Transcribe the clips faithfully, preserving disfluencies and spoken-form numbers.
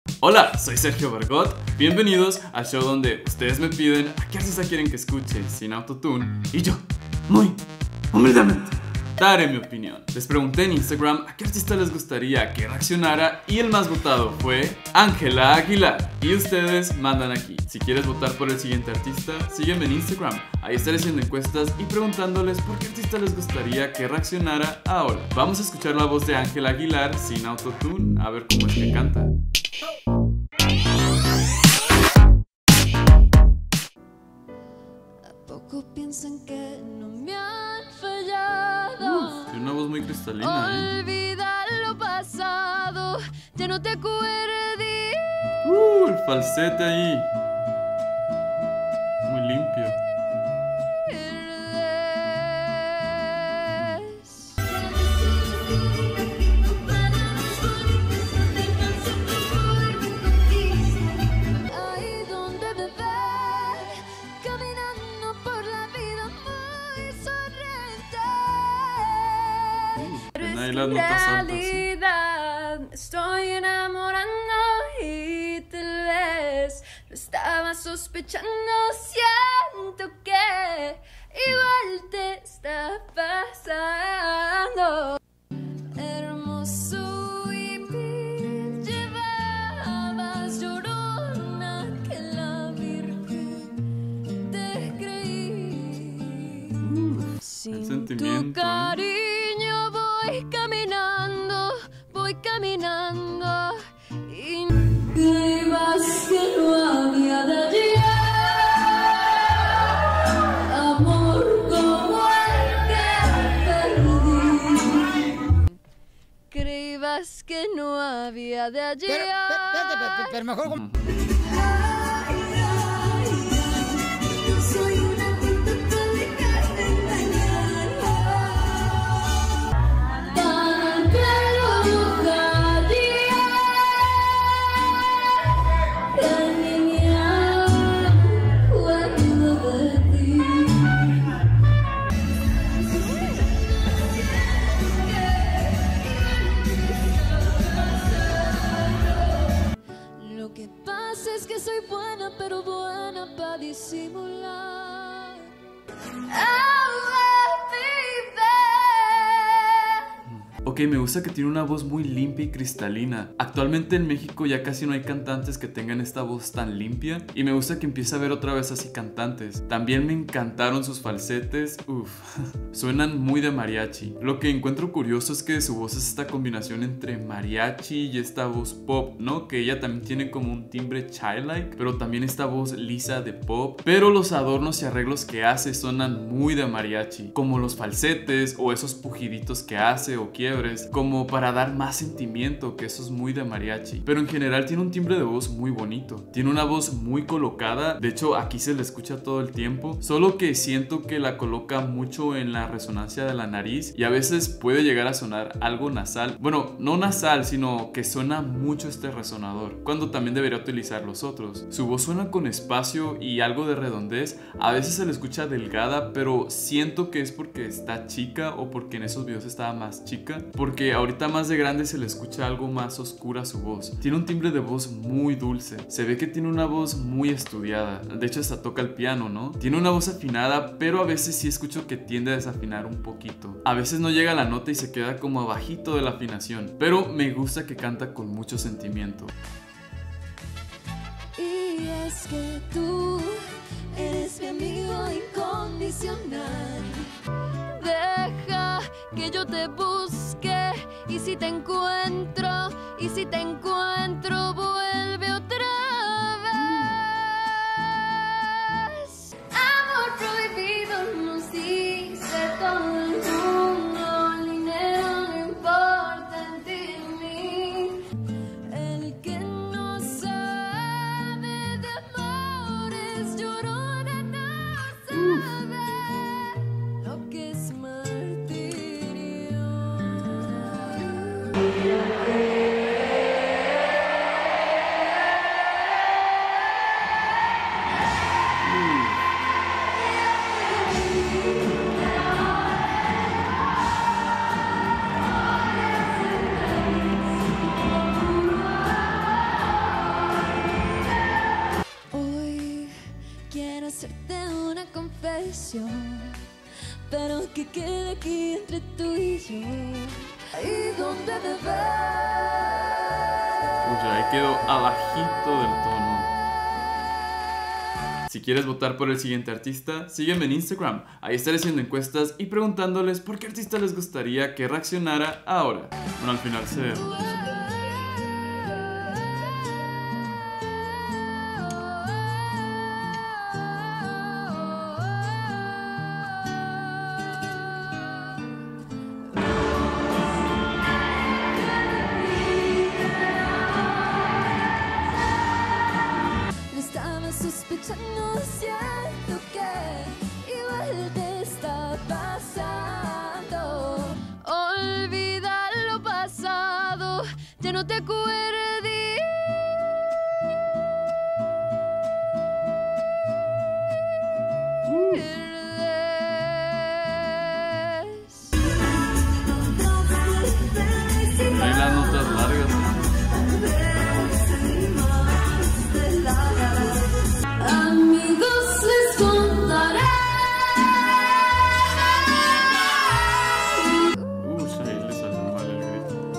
Hola, soy Sergio Bergot. Bienvenidos al show donde ustedes me piden a qué artista quieren que escuche sin autotune y yo, muy humildemente, daré mi opinión. Les pregunté en Instagram a qué artista les gustaría que reaccionara y el más votado fue Ángela Aguilar. Y ustedes mandan aquí. Si quieres votar por el siguiente artista, sígueme en Instagram. Ahí estaré haciendo encuestas y preguntándoles por qué artista les gustaría que reaccionara ahora. Vamos a escuchar la voz de Ángela Aguilar sin autotune, a ver cómo es que canta. ¿A poco piensan que no me han fallado? Uf, tiene una voz muy cristalina, ¿eh? Olvida lo pasado, ya no te acuerdes. Uh, el falsete ahí. Muy limpio. Ahí donde me ves, caminando por la vida muy sonriente. Uh, Pero tiene es ahí que las en notas altas, ¿eh? realidad me estoy enamorando y tal vez lo estaba sospechando. Siento que igual te está pasando. Hermoso y vil llevabas llorona que la virgen te creí. Sin sentimiento, tu ¿eh? cariño voy caminando, voy caminando y creías que no había de allí. Amor como el que perdí. Creías que no había de allí. Pero, pero, espérate, pero, pero mejor como... Soy una tinta que dejaste engañar. Tan claro cada día que niña cuando de ti. Lo que pasa es que soy buena, pero buena para disimular. Ok, me gusta que tiene una voz muy limpia y cristalina. Actualmente en México ya casi no hay cantantes que tengan esta voz tan limpia. Y me gusta que empiece a ver otra vez así cantantes. También me encantaron sus falsetes. Uff, suenan muy de mariachi. Lo que encuentro curioso es que su voz es esta combinación entre mariachi y esta voz pop, ¿no? Que ella también tiene como un timbre childlike, pero también esta voz lisa de pop. Pero los adornos y arreglos que hace suenan muy de mariachi, como los falsetes o esos pujiditos que hace o quiebres, como para dar más sentimiento, que eso es muy de mariachi. Pero en general tiene un timbre de voz muy bonito. Tiene una voz muy colocada. De hecho, aquí se le escucha todo el tiempo. Solo que siento que la coloca mucho en la resonancia de la nariz y a veces puede llegar a sonar algo nasal. Bueno, no nasal, sino que suena mucho este resonador, cuando también debería utilizar los otros. Su voz suena con espacio y algo de redondez. A veces se le escucha delgada, pero siento que es porque está chica o porque en esos videos estaba más chica. Porque ahorita más de grande se le escucha algo más oscura su voz. Tiene un timbre de voz muy dulce. Se ve que tiene una voz muy estudiada. De hecho hasta toca el piano, ¿no? Tiene una voz afinada, pero a veces sí escucho que tiende a desafinar un poquito. A veces no llega a la nota y se queda como abajito de la afinación. Pero me gusta que canta con mucho sentimiento. Y es que tú eres mi amigo incondicional. Deja que yo te busque y si te encuentro, y si te encuentro vuelve otra vez. Amor prohibido nos dice todo el mundo, el dinero no importa en ti y en mí. El que no sabe de amores llorona no sabe lo que es martirio. traición, pero que quede aquí entre tú y yo. Ahí donde te ves. Uy, ahí quedó abajito del tono. Si quieres votar por el siguiente artista, sígueme en Instagram. Ahí estaré haciendo encuestas y preguntándoles por qué artista les gustaría que reaccionara ahora. Bueno, al final se... Sospechando, siento que igual te está pasando. Olvida lo pasado, ya no te acuerdes. Hay las notas largas. Amigos, les contaré. Uh, ahí le salió mal el grito.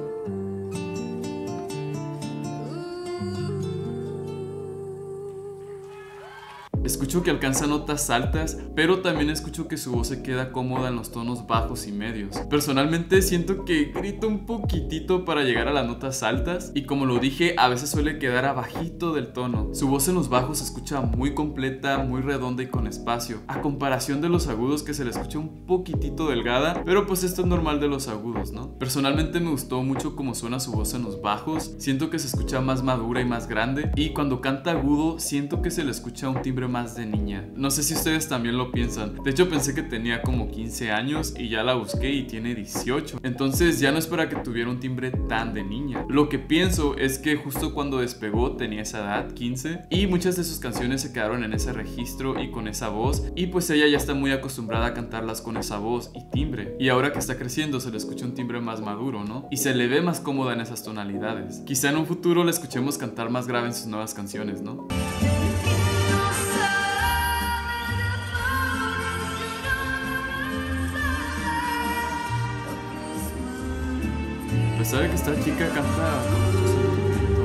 Escucho que alcanza notas altas, pero también escucho que su voz se queda cómoda en los tonos bajos y medios. Personalmente siento que grita un poquitito para llegar a las notas altas, y como lo dije, a veces suele quedar abajito del tono. Su voz en los bajos se escucha muy completa, muy redonda y con espacio, a comparación de los agudos, que se le escucha un poquitito delgada, pero pues esto es normal de los agudos, ¿no? Personalmente me gustó mucho cómo suena su voz en los bajos. Siento que se escucha más madura y más grande, y cuando canta agudo siento que se le escucha un timbre más de niña. No sé si ustedes también lo piensan. De hecho pensé que tenía como quince años y ya la busqué y tiene dieciocho. Entonces ya no es para que tuviera un timbre tan de niña. Lo que pienso es que justo cuando despegó tenía esa edad, quince, y muchas de sus canciones se quedaron en ese registro y con esa voz, y pues ella ya está muy acostumbrada a cantarlas con esa voz y timbre, y ahora que está creciendo se le escucha un timbre más maduro, ¿no? Y se le ve más cómoda en esas tonalidades. Quizá en un futuro la escuchemos cantar más grave en sus nuevas canciones, ¿no? A pesar de que esta chica canta con mucho sentimiento.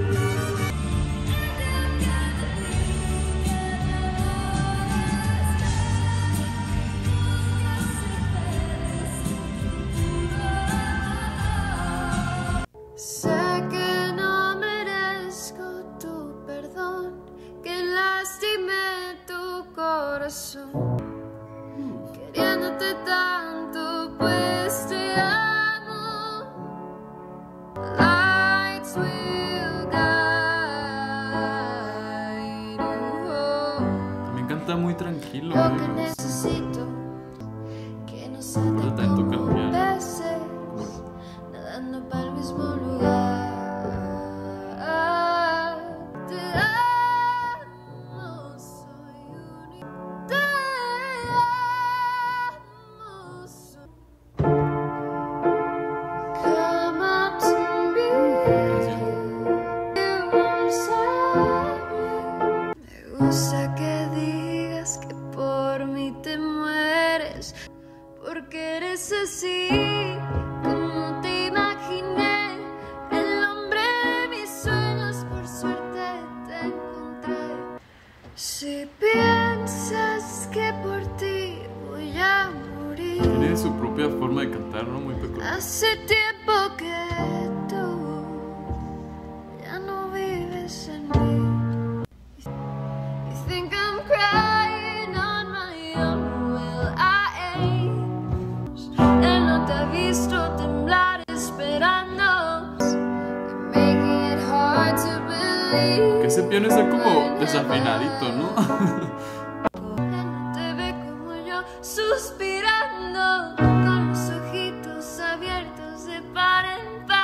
Sé que no merezco tu perdón, que lastimé tu corazón, queriéndote tanto, pues te amo. Lights will guide you home. También canta muy tranquilo, Lo que ¿eh? necesito, que no se Pero te también toca el piano. veces, nadando para el mismo lugar. Te amo, soy único. Te amo, soy. Come up to me, you won't say. Me gusta que digas que por mí te mueres, porque eres así como te imaginé, el hombre de mis sueños, por suerte te encontré. Si piensas que por ti voy a morir, Tiene su propia forma de cantar, ¿no? Muy peculiar. hace tiempo que tú ya no vives en mí. You think I'm crying on my own, well I ain't. Él no te ha visto temblar esperando, you're making it hard to believe. Que ese piano está como desafinadito, ¿no? Él no te ve como yo, suspirando, con los ojitos abiertos de par en par.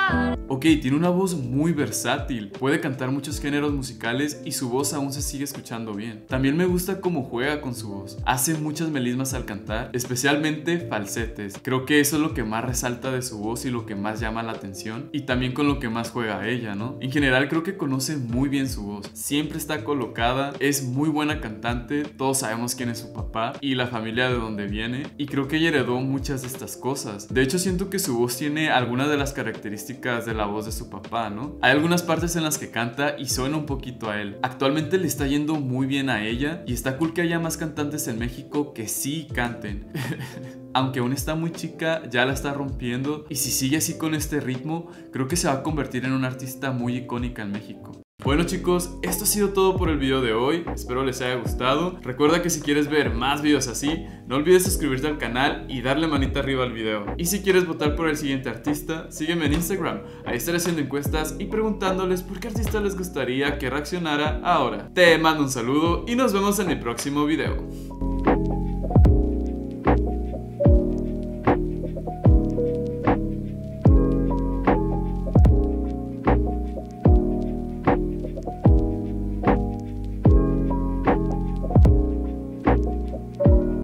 Ok, tiene una voz muy versátil, puede cantar muchos géneros musicales y su voz aún se sigue escuchando bien. También me gusta cómo juega con su voz, hace muchas melismas al cantar, especialmente falsetes. Creo que eso es lo que más resalta de su voz y lo que más llama la atención, y también con lo que más juega ella, ¿no? En general creo que conoce muy bien su voz, siempre está colocada, es muy buena cantante, todos sabemos quién es su papá y la familia de donde viene, y creo que ella heredó muchas de estas cosas. De hecho siento que su voz tiene algunas de las características de la voz de su papá, ¿no? Hay algunas partes en las que canta y suena un poquito a él. Actualmente le está yendo muy bien a ella y está cool que haya más cantantes en México que sí canten. Aunque aún está muy chica, ya la está rompiendo, y si sigue así con este ritmo, creo que se va a convertir en una artista muy icónica en México. Bueno chicos, esto ha sido todo por el video de hoy, espero les haya gustado. Recuerda que si quieres ver más videos así, no olvides suscribirte al canal y darle manita arriba al video. Y si quieres votar por el siguiente artista, sígueme en Instagram, ahí estaré haciendo encuestas y preguntándoles por qué artista les gustaría que reaccionara ahora. Te mando un saludo y nos vemos en el próximo video.